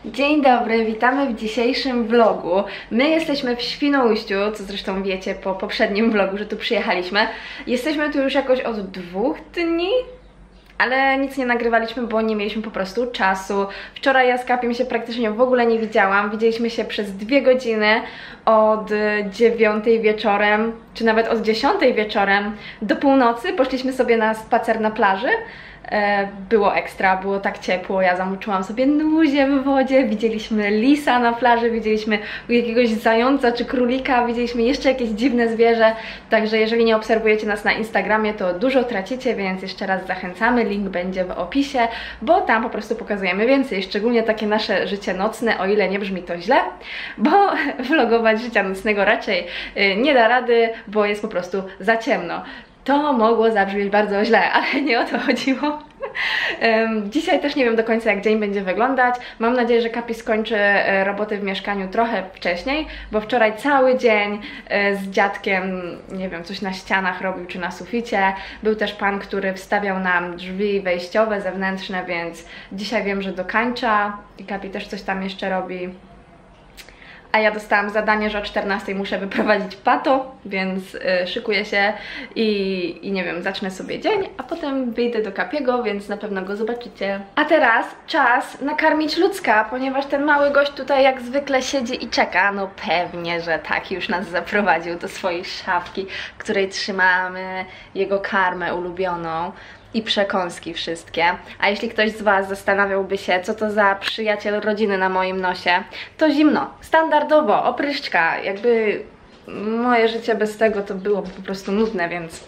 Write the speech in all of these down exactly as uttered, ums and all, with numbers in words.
Dzień dobry, witamy w dzisiejszym vlogu. My jesteśmy w Świnoujściu, co zresztą wiecie po poprzednim vlogu, że tu przyjechaliśmy. Jesteśmy tu już jakoś od dwóch dni, ale nic nie nagrywaliśmy, bo nie mieliśmy po prostu czasu. Wczoraj ja z Kapim się praktycznie w ogóle nie widziałam. Widzieliśmy się przez dwie godziny od dziewiątej wieczorem, czy nawet od dziesiątej wieczorem do północy. Poszliśmy sobie na spacer na plaży. Było ekstra, było tak ciepło, ja zamoczyłam sobie nuzie w wodzie, widzieliśmy lisa na plaży, widzieliśmy jakiegoś zająca czy królika, widzieliśmy jeszcze jakieś dziwne zwierzę, także jeżeli nie obserwujecie nas na Instagramie, to dużo tracicie, więc jeszcze raz zachęcamy, link będzie w opisie, bo tam po prostu pokazujemy więcej, szczególnie takie nasze życie nocne, o ile nie brzmi to źle, bo vlogować życia nocnego raczej nie da rady, bo jest po prostu za ciemno. To mogło zabrzmieć bardzo źle, ale nie o to chodziło. Um, dzisiaj też nie wiem do końca, jak dzień będzie wyglądać. Mam nadzieję, że Kapi skończy roboty w mieszkaniu trochę wcześniej, bo wczoraj cały dzień z dziadkiem, nie wiem, coś na ścianach robił czy na suficie. Był też pan, który wstawiał nam drzwi wejściowe, zewnętrzne, więc dzisiaj wiem, że dokańcza i Kapi też coś tam jeszcze robi. A ja dostałam zadanie, że o czternastej muszę wyprowadzić pato, więc y, szykuję się i, i nie wiem, zacznę sobie dzień, a potem wyjdę do Kapiego, więc na pewno go zobaczycie. A teraz czas nakarmić Lucka, ponieważ ten mały gość tutaj jak zwykle siedzi i czeka. No pewnie, że tak, już nas zaprowadził do swojej szafki, w której trzymamy jego karmę ulubioną i przekąski wszystkie. A jeśli ktoś z Was zastanawiałby się, co to za przyjaciel rodziny na moim nosie, to zimno, standardowo, opryszczka, jakby moje życie bez tego to było po prostu nudne, więc...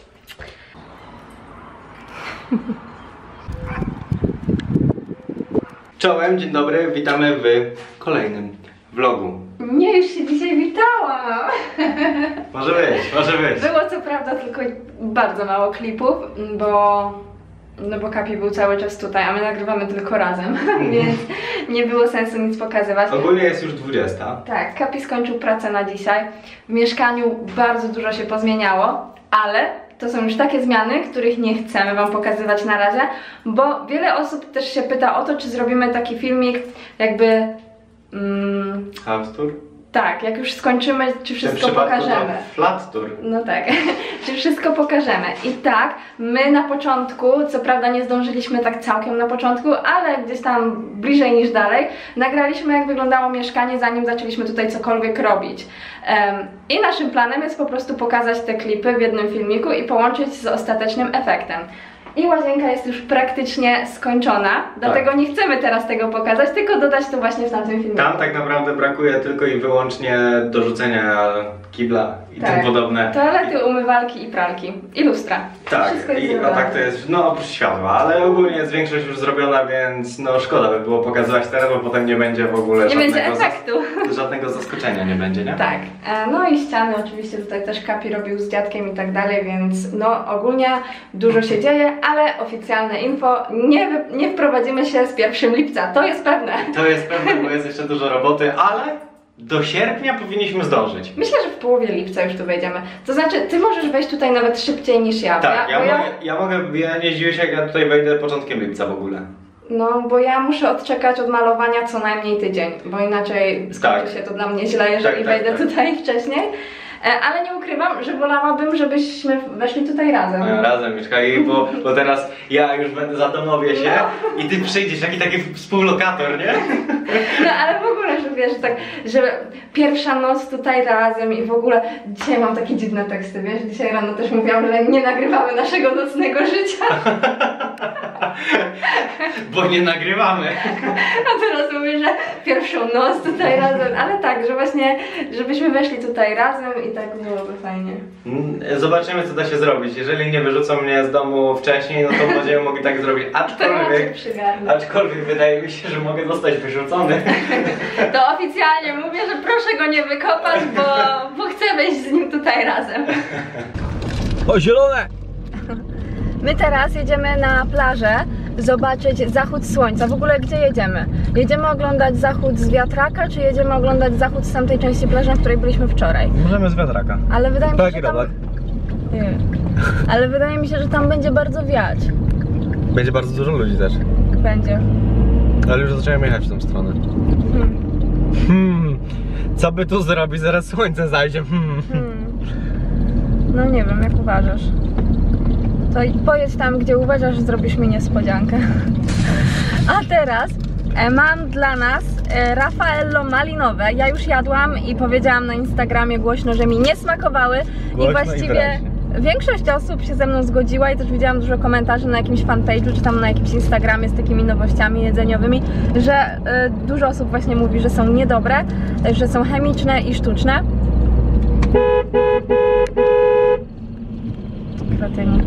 Czołem, dzień dobry, witamy w kolejnym vlogu. Nie, już się dzisiaj witałam! Może być, może być. Było co prawda tylko bardzo mało klipów, bo... No bo Kapi był cały czas tutaj, a my nagrywamy tylko razem, więc nie było sensu nic pokazywać. Ogólnie jest już dwudziesta. Tak, Kapi skończył pracę na dzisiaj. W mieszkaniu bardzo dużo się pozmieniało, ale to są już takie zmiany, których nie chcemy Wam pokazywać na razie, bo wiele osób też się pyta o to, czy zrobimy taki filmik jakby... Mm, House tour? Tak, jak już skończymy, czy wszystko pokażemy. Flat tour. No tak, czy wszystko pokażemy. I tak, my na początku, co prawda nie zdążyliśmy tak całkiem na początku, ale gdzieś tam bliżej niż dalej, nagraliśmy jak wyglądało mieszkanie, zanim zaczęliśmy tutaj cokolwiek robić. Um, I naszym planem jest po prostu pokazać te klipy w jednym filmiku i połączyć z ostatecznym efektem. I łazienka jest już praktycznie skończona, dlatego tak. Nie chcemy teraz tego pokazać, tylko dodać to właśnie w tamtym filmie. Tam tak naprawdę brakuje tylko i wyłącznie dorzucenia kibla i tak. tym podobne. Toalety, umywalki i pralki. I lustra. Tak, i a tak to jest, no oprócz światła, ale ogólnie jest większość już zrobiona, więc no szkoda by było pokazywać teraz, bo potem nie będzie w ogóle nie żadnego, będzie efektu. żadnego zaskoczenia nie będzie, nie? Tak, no i ściany oczywiście tutaj też Kapi robił z dziadkiem i tak dalej, więc no ogólnie dużo się dzieje, ale oficjalne info, nie, nie wprowadzimy się z pierwszego lipca, to jest pewne. To jest pewne, bo jest jeszcze dużo roboty, ale do sierpnia powinniśmy zdążyć. Myślę, że w połowie lipca już tu wejdziemy. To znaczy, ty możesz wejść tutaj nawet szybciej niż ja. Tak, ja, ja, ja, mogę, ja... ja mogę, ja nie zdziwię się, jak ja tutaj wejdę początkiem lipca w ogóle. No, bo ja muszę odczekać od malowania co najmniej tydzień, bo inaczej skończy tak. się to dla mnie źle, jeżeli tak, tak, wejdę tak. tutaj wcześniej. Ale nie ukrywam, że wolałabym, żebyśmy weszli tutaj razem. No, razem mieszkali, bo, bo teraz ja już będę zadomowię się no. i ty przyjdziesz, taki taki współlokator, nie? No ale w ogóle, że wiesz, tak, że pierwsza noc tutaj razem i w ogóle dzisiaj mam takie dziwne teksty, wiesz, dzisiaj rano też mówiłam, że nie nagrywamy naszego nocnego życia. Bo nie nagrywamy. A teraz mówię, że pierwszą noc tutaj razem, ale tak, że właśnie, żebyśmy weszli tutaj razem i tak byłoby fajnie. Zobaczymy, co da się zrobić. Jeżeli nie wyrzucą mnie z domu wcześniej, no to będziemy mogli tak zrobić. Aczkolwiek, aczkolwiek wydaje mi się, że mogę zostać wyrzucony. To oficjalnie mówię, że proszę go nie wykopać, bo, bo chcę wejść z nim tutaj razem. O, zielone! My teraz jedziemy na plażę zobaczyć zachód słońca. W ogóle gdzie jedziemy? Jedziemy oglądać zachód z wiatraka, czy jedziemy oglądać zachód z tamtej części plaży, na której byliśmy wczoraj? Możemy z wiatraka. Ale wydaje mi się, że tam... Nie. Ale wydaje mi się, że tam będzie bardzo wiać. Będzie bardzo dużo ludzi też. Będzie. Ale już zacząłem jechać w tą stronę. Hmm. Hmm. Co by tu zrobić? Zaraz słońce zajdzie. Hmm. Hmm. No nie wiem, jak uważasz. To pojedź tam, gdzie uważasz, że zrobisz mi niespodziankę. A teraz e, mam dla nas e, Raffaello malinowe. Ja już jadłam i powiedziałam na Instagramie głośno, że mi nie smakowały. Głośno I właściwie i większość osób się ze mną zgodziła i też widziałam dużo komentarzy na jakimś fanpage'u czy tam na jakimś Instagramie z takimi nowościami jedzeniowymi, że e, dużo osób właśnie mówi, że są niedobre, e, że są chemiczne i sztuczne. Kretyni.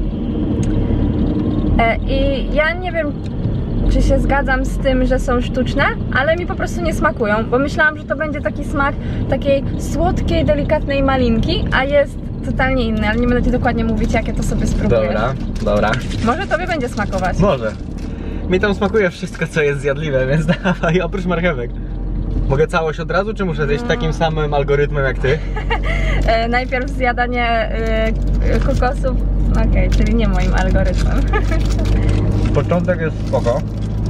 E, I ja nie wiem, czy się zgadzam z tym, że są sztuczne, ale mi po prostu nie smakują, bo myślałam, że to będzie taki smak takiej słodkiej, delikatnej malinki, a jest totalnie inny, ale nie będę ci dokładnie mówić, jakie to sobie spróbujesz. Dobra, dobra. Może tobie będzie smakować. Może. Mi tam smakuje wszystko, co jest zjadliwe, więc dawaj, oprócz marchewek. Mogę całość od razu, czy muszę zjeść no. takim samym algorytmem jak ty? e, najpierw zjadanie e, kokosów, okej, okay, czyli nie moim algorytmem. Początek jest spoko.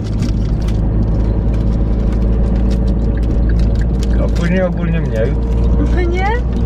A później ogólnie mniej. No nie?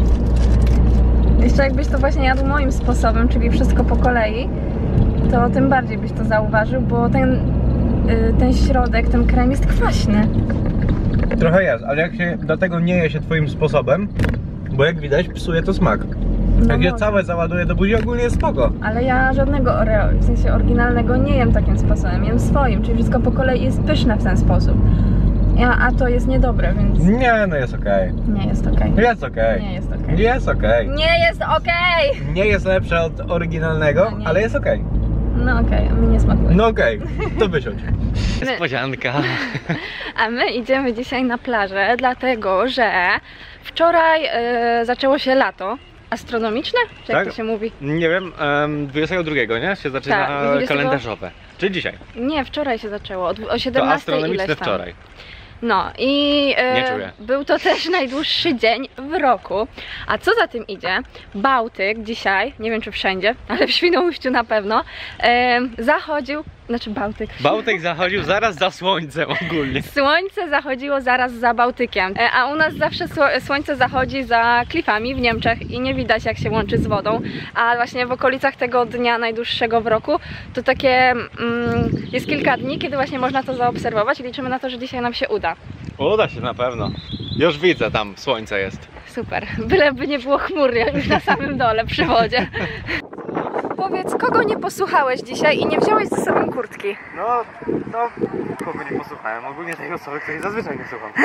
Jeszcze jakbyś to właśnie jadł moim sposobem, czyli wszystko po kolei, to tym bardziej byś to zauważył, bo ten, y, ten środek, ten krem jest kwaśny. Trochę jest, ale jak się do tego nie je się twoim sposobem, bo jak widać psuje to smak. No jak je może. całe załaduje do buzi, ogólnie jest spoko. Ale ja żadnego Oreo, w sensie oryginalnego, nie jem takim sposobem, jem swoim, czyli wszystko po kolei jest pyszne w ten sposób. Ja, a to jest niedobre, więc... Nie, no jest okej. Nie jest okej. Jest okej. Nie jest okej. Jest okej. Nie jest okej! Nie jest lepsze od oryginalnego, No nie. ale jest okej. No okej, a mi nie smakuje. No okej, to wysiądź. My- Niespodzianka. A my idziemy dzisiaj na plażę, dlatego że wczoraj e, zaczęło się lato astronomiczne, czy jak Tak? to się mówi? Nie wiem, um, dwudziestego drugiego, nie? Się zaczyna Tak, dwudziestego kalendarzowe. Czy dzisiaj? Nie, wczoraj się zaczęło, o dwu- o To siedemnastej astronomiczne ileś tam. wczoraj. No i e, Nie czuję. był to też najdłuższy dzień w roku. A co za tym idzie? Bałtyk dzisiaj, nie wiem czy wszędzie, ale w Świnoujściu na pewno, e, zachodził, znaczy Bałtyk. Bałtyk zachodził zaraz za słońcem ogólnie. Słońce zachodziło zaraz za Bałtykiem, e, a u nas zawsze sło- słońce zachodzi za klifami w Niemczech i nie widać jak się łączy z wodą, a właśnie w okolicach tego dnia najdłuższego w roku to takie mm, jest kilka dni, kiedy właśnie można to zaobserwować i liczymy na to, że dzisiaj nam się uda. Uda się na pewno. Już widzę, tam słońce jest. Super, byleby nie było chmur jak na samym dole przy wodzie. Powiedz, kogo nie posłuchałeś dzisiaj i nie wziąłeś ze sobą kurtki? No, no, kogo nie posłuchałem? Ogólnie tej osoby, której zazwyczaj nie słucham.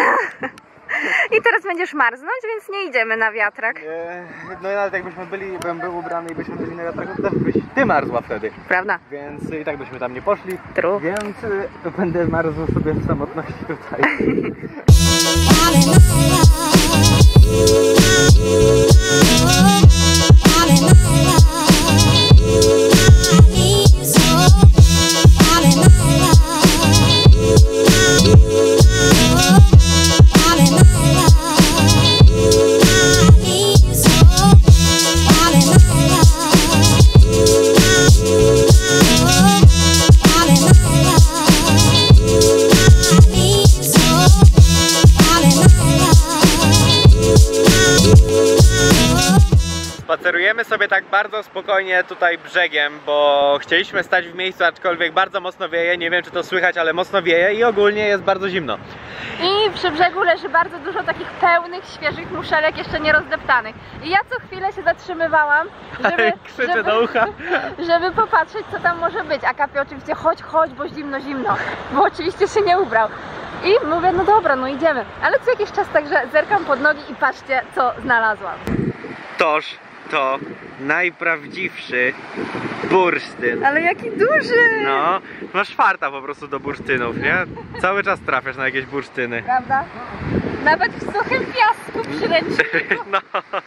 I teraz będziesz marznąć, więc nie idziemy na wiatrak. Nie, no nawet jakbyśmy byli, bym był ubrany i byśmy byli na wiatraku, to też byś ty marzła wtedy. Prawda? Więc i tak byśmy tam nie poszli. True. Więc y, będę marzł sobie w samotności tutaj. Spacerujemy sobie tak bardzo spokojnie tutaj brzegiem, bo chcieliśmy stać w miejscu, aczkolwiek bardzo mocno wieje, nie wiem czy to słychać, ale mocno wieje i ogólnie jest bardzo zimno. I przy brzegu leży bardzo dużo takich pełnych, świeżych muszelek, jeszcze nie rozdeptanych. I ja co chwilę się zatrzymywałam, żeby, Krzyczę żeby, do ucha. żeby popatrzeć co tam może być. A Kapi oczywiście chodź, chodź, bo zimno, zimno. Bo oczywiście się nie ubrał. I mówię, no dobra, no idziemy. Ale co jakiś czas także zerkam pod nogi i patrzcie co znalazłam. Toż to najprawdziwszy bursztyn. Ale jaki duży! No, masz farta po prostu do bursztynów, nie? Cały czas trafiasz na jakieś bursztyny. Prawda? Nawet w suchym piasku przy ręczniku. No.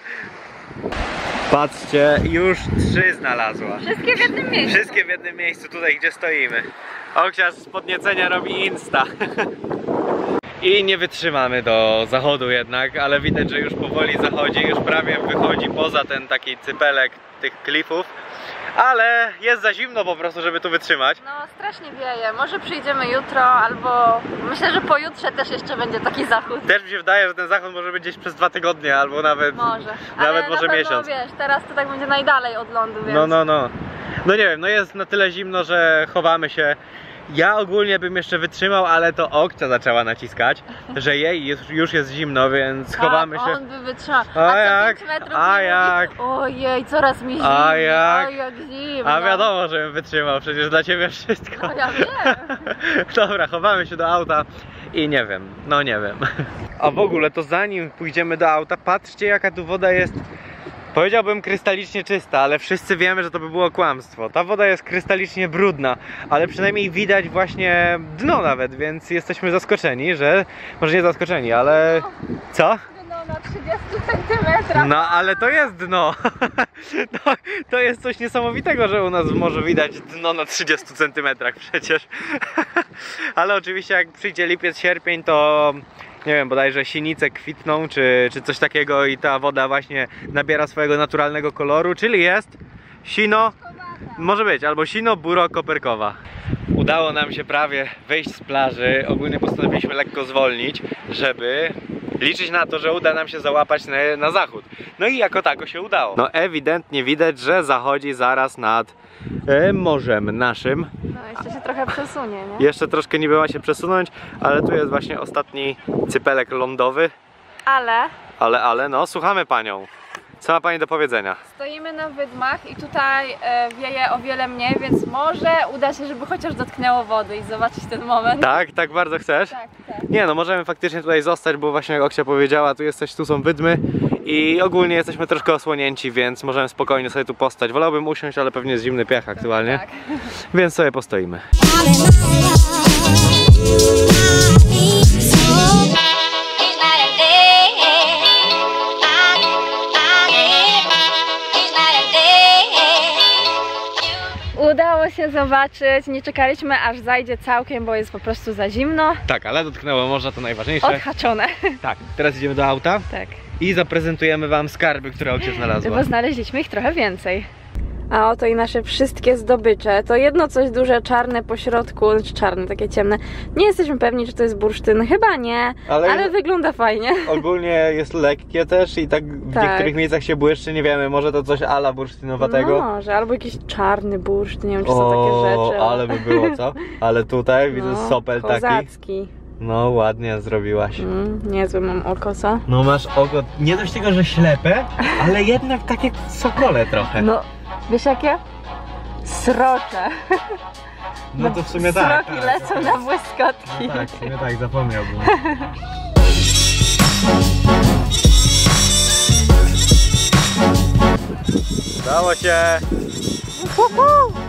Patrzcie, już trzy znalazła. Wszystkie w jednym miejscu. Wszystkie w jednym miejscu, tutaj gdzie stoimy. Oksia z podniecenia robi Insta. I nie wytrzymamy do zachodu jednak, ale widać, że już powoli zachodzi, już prawie wychodzi poza ten taki cypelek tych klifów. ale jest za zimno po prostu, żeby tu wytrzymać. No strasznie wieje, może przyjdziemy jutro, albo myślę, że pojutrze też jeszcze będzie taki zachód. Też mi się wydaje, że ten zachód może być gdzieś przez dwa tygodnie, albo nawet, może. nawet ale może na pewno, miesiąc. Wiesz, teraz to tak będzie najdalej od lądu, więc... No, no, no. No nie wiem, no jest na tyle zimno, że chowamy się. Ja ogólnie bym jeszcze wytrzymał, ale to Okcia zaczęła naciskać, że jej jest, już jest zimno, więc tak, chowamy się. on by wytrzymał. A, A co jak? pięć metrów A nie jak? Mówi, ojej, coraz mi zimno. A jak? Oj, jak zimno. A wiadomo, żebym wytrzymał, przecież dla ciebie wszystko. No ja wiem. Dobra, chowamy się do auta i nie wiem, no nie wiem. A w ogóle to zanim pójdziemy do auta, patrzcie jaka tu woda jest. Powiedziałbym krystalicznie czysta, ale wszyscy wiemy, że to by było kłamstwo. Ta woda jest krystalicznie brudna, ale przynajmniej widać właśnie dno nawet, więc jesteśmy zaskoczeni, że... Może nie zaskoczeni, ale... Co? No na trzydziestu centymetrach. No ale to jest dno. To, to jest coś niesamowitego, że u nas w morzu widać dno na trzydziestu centymetrach przecież. Ale oczywiście jak przyjdzie lipiec, sierpień, to... Nie wiem, bodajże sinice kwitną, czy, czy coś takiego i ta woda właśnie nabiera swojego naturalnego koloru, czyli jest sino, może być, albo sino buro koperkowa. Udało nam się prawie wyjść z plaży, ogólnie postanowiliśmy lekko zwolnić, żeby liczyć na to, że uda nam się załapać na, na zachód. No i jako tako się udało. No ewidentnie widać, że zachodzi zaraz nad e, morzem naszym. No jeszcze się trochę przesunie, nie? Jeszcze troszkę niby ma się przesunąć, ale tu jest właśnie ostatni cypelek lądowy. Ale Ale, ale, no, słuchamy panią. Co ma pani do powiedzenia? stoimy na wydmach i tutaj e, wieje o wiele mniej, więc może uda się, żeby chociaż dotknęło wody i zobaczyć ten moment. Tak? Tak bardzo chcesz? Tak, tak. Nie no, możemy faktycznie tutaj zostać, bo właśnie jak Oksia powiedziała, tu jesteś, tu są wydmy i ogólnie jesteśmy troszkę osłonięci, więc możemy spokojnie sobie tu postać. Wolałbym usiąść, ale pewnie jest zimny piach aktualnie, Tak. więc sobie postoimy. Udało się zobaczyć, nie czekaliśmy aż zajdzie całkiem, bo jest po prostu za zimno. Tak, ale dotknęło morza, to najważniejsze. Odhaczone. Tak, teraz idziemy do auta Tak. i zaprezentujemy wam skarby, które Oksia znalazła. Bo znaleźliśmy ich trochę więcej. A oto i nasze wszystkie zdobycze. To jedno coś duże, czarne po środku, znaczy czarne, takie ciemne. Nie jesteśmy pewni, czy to jest bursztyn. Chyba nie, ale, ale wygląda fajnie. Ogólnie jest lekkie też i tak w tak. niektórych miejscach się błyszczy, nie wiemy, może to coś ala bursztynowatego. No może, albo jakiś czarny bursztyn, nie wiem, czy są takie rzeczy. Ale by było, co? Ale tutaj widzę no, sopel kozacki. taki. No ładnie zrobiłaś. Mm, niezłe mam oko, co? No masz oko, nie dość tego, że ślepe, ale jednak takie sokole trochę. No, wiesz jakie? Srocze. No to w sumie tak. Sroki tak, lecą tak. na błyskotki. No tak, w sumie tak, zapomniałbym. Udało się! Uhu.